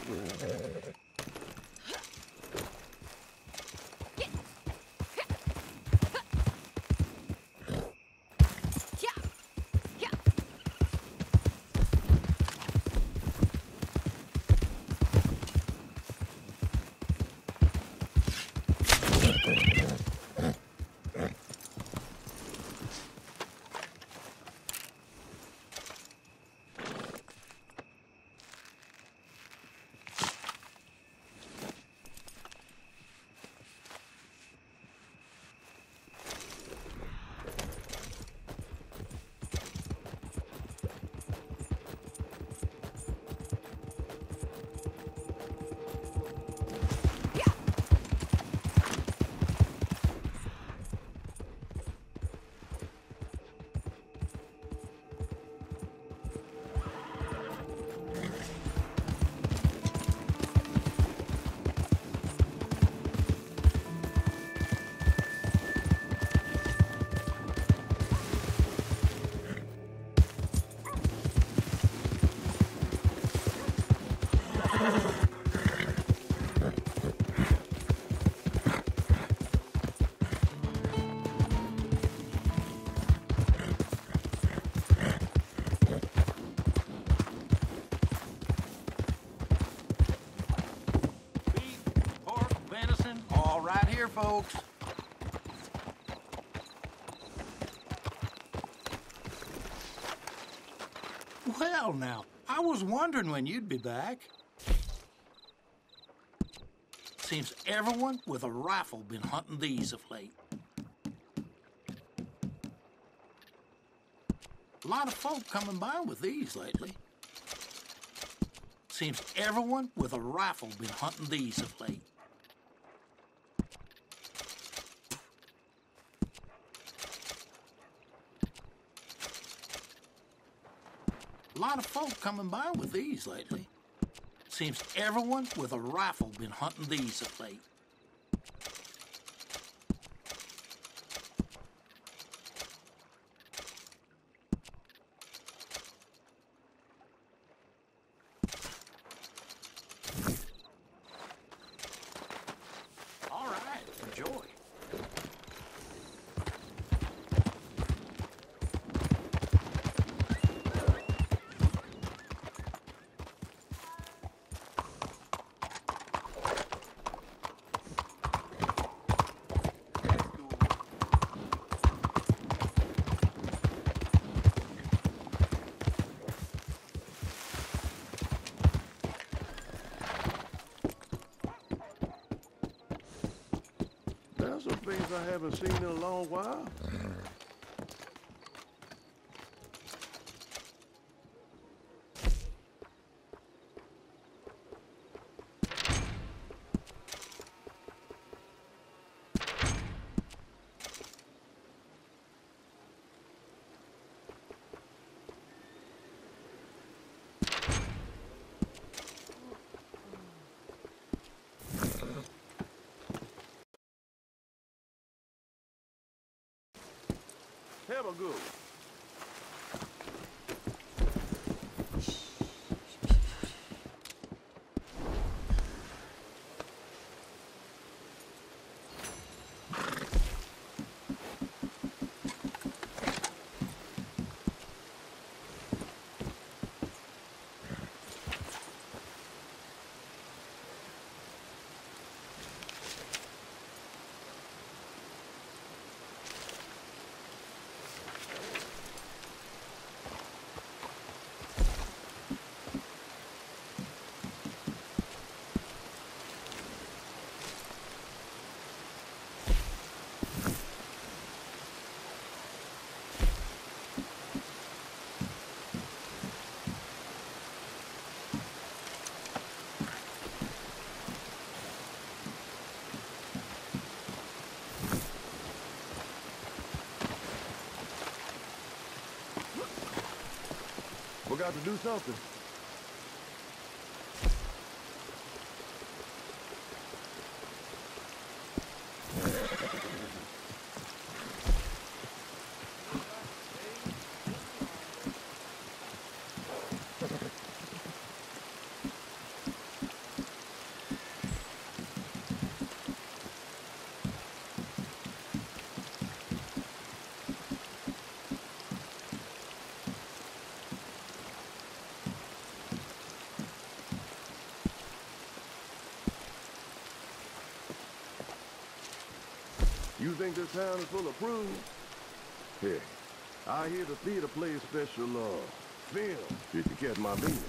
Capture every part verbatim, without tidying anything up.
Folks. Well, now, I was wondering when you'd be back. Seems everyone with a rifle been hunting these of late. A lot of folk coming by with these lately. Seems everyone with a rifle been hunting these of late. A lot of folk coming by with these lately. Seems everyone with a rifle been hunting these of late. All right, enjoy. Some things I haven't seen in a long while. Have a good one. We got to do something. think this town is full of prudes? Heck, I hear the theater plays special, uh, film, if you catch my meaning.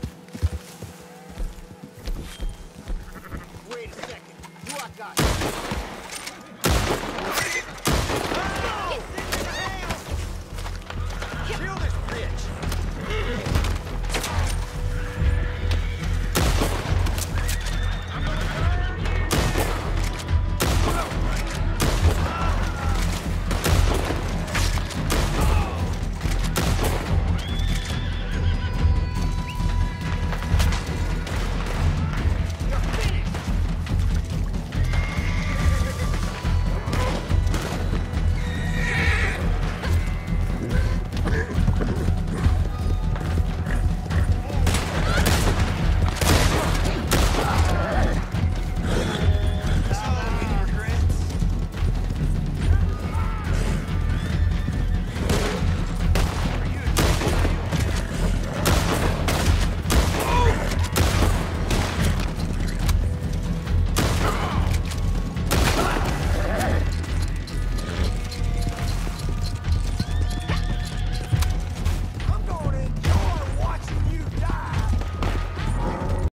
Wait a second. You I got.